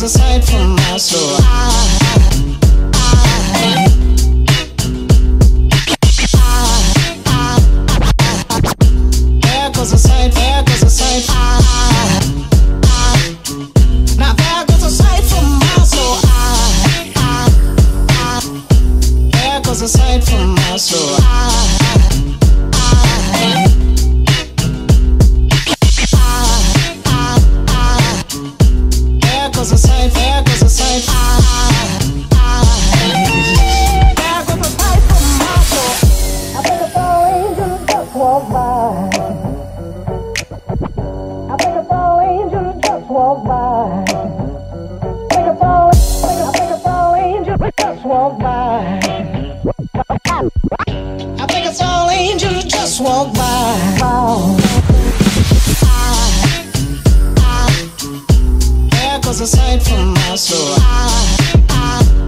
a sight from my soul. There goes a sight, there goes a sight. Now there goes a sight from my soul. There goes a sight from my soul. There goes a sight, there goes a sight. There goes a sight from my soul. I think a tall angel just walked by. I think a tall angel just walked by. I think a tall angel just walked by. I think a tall angel just walked by. There goes a sight from my soul.